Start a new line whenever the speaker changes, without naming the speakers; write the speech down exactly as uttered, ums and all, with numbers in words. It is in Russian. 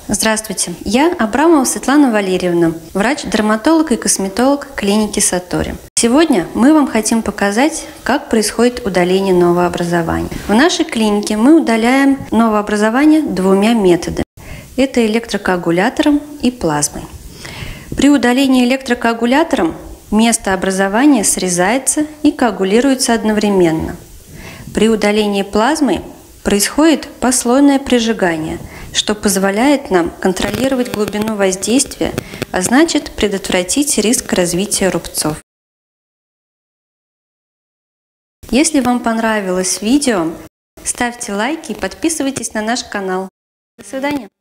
Здравствуйте, я Абрамова Светлана Валерьевна, врач-дерматолог и косметолог клиники Сатори. Сегодня мы вам хотим показать, как происходит удаление новообразования. В нашей клинике мы удаляем новообразование двумя методами. Это электрокоагулятором и плазмой. При удалении электрокоагулятором место образования срезается и коагулируется одновременно. При удалении плазмой происходит послойное прижигание, что позволяет нам контролировать глубину воздействия, а значит предотвратить риск развития рубцов. Если вам понравилось видео, ставьте лайки и подписывайтесь на наш канал. До свидания!